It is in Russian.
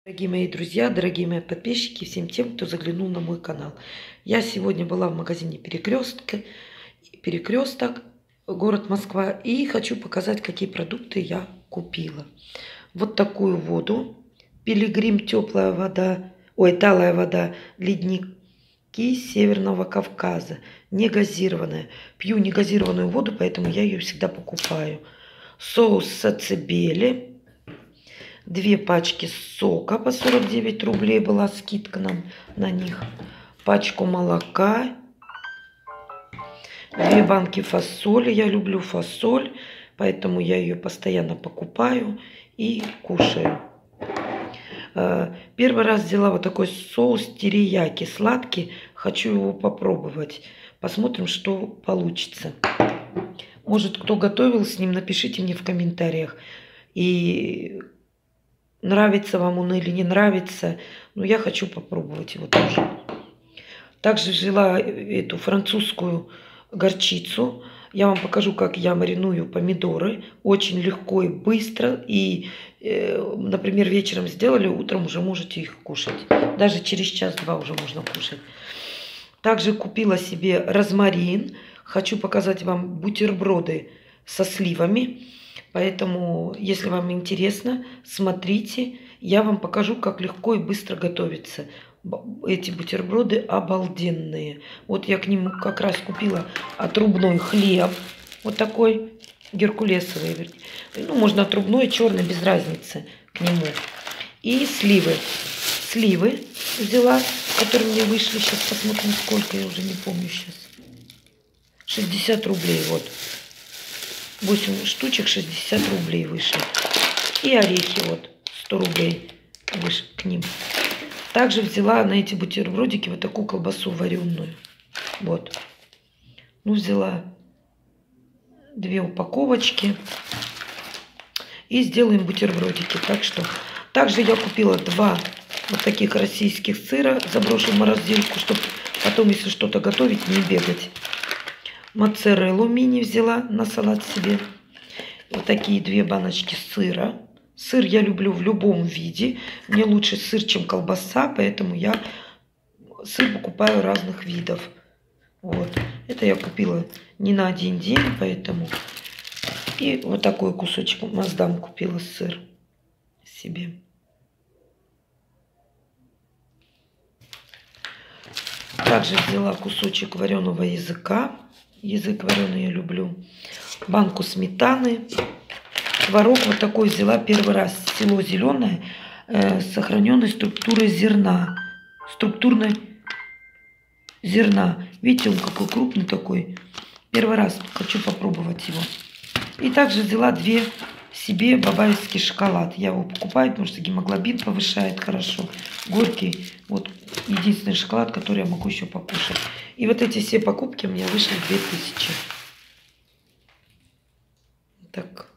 Дорогие мои друзья, дорогие мои подписчики, всем тем, кто заглянул на мой канал. Я сегодня была в магазине Перекресток, город Москва, и хочу показать, какие продукты я купила. Вот такую воду. Пилигрим теплая вода, талая вода, ледники Северного Кавказа, не газированная. Пью негазированную воду, поэтому я ее всегда покупаю. Соус сацебели. 2 пачки сока по 49 рублей была скидка нам на них. Пачку молока. 2 банки фасоли. Я люблю фасоль, поэтому я ее постоянно покупаю и кушаю. Первый раз взяла вот такой соус терияки сладкий. Хочу его попробовать. Посмотрим, что получится. Может, кто готовил с ним, напишите мне в комментариях. И нравится вам он или не нравится, но я хочу попробовать его тоже. Также взяла эту французскую горчицу. Я вам покажу, как я мариную помидоры. Очень легко и быстро. И, например, вечером сделали, утром уже можете их кушать. Даже через час-два уже можно кушать. Также купила себе розмарин. Хочу показать вам бутерброды со сливами. Поэтому, если вам интересно, смотрите. Я вам покажу, как легко и быстро готовится. Эти бутерброды обалденные. Вот я к ним как раз купила отрубной хлеб. Вот такой геркулесовый. Ну, можно отрубной, черный, без разницы к нему. И сливы. Сливы взяла, которые мне вышли. Сейчас посмотрим, сколько, я уже не помню сейчас. 60 рублей, вот. 8 штучек, 60 рублей вышли. И орехи, вот, 100 рублей выше к ним. Также взяла на эти бутербродики вот такую колбасу вареную. Вот. Ну, взяла 2 упаковочки. И сделаем бутербродики. Так что. Также я купила 2 вот таких российских сыра. Заброшу в морозилку, чтобы потом, если что-то готовить, не бегать. Моцареллу мини взяла на салат себе. Вот такие 2 баночки сыра. Сыр я люблю в любом виде. Мне лучше сыр, чем колбаса, поэтому я сыр покупаю разных видов. Вот. Это я купила не на один день, поэтому. И вот такой кусочек Маздам купила сыр себе. Также взяла кусочек вареного языка. Язык вареный я люблю. Банку сметаны. Творог вот такой взяла первый раз. Село зеленое. С сохраненной структурой зерна. Структурной зерна. Видите, он какой крупный такой. Первый раз хочу попробовать его. И также взяла 2 себе бабаевский шоколад. Я его покупаю, потому что гемоглобин повышает хорошо. Горький. Вот единственный шоколад, который я могу еще покушать. И вот эти все покупки у меня вышли 2000. Так.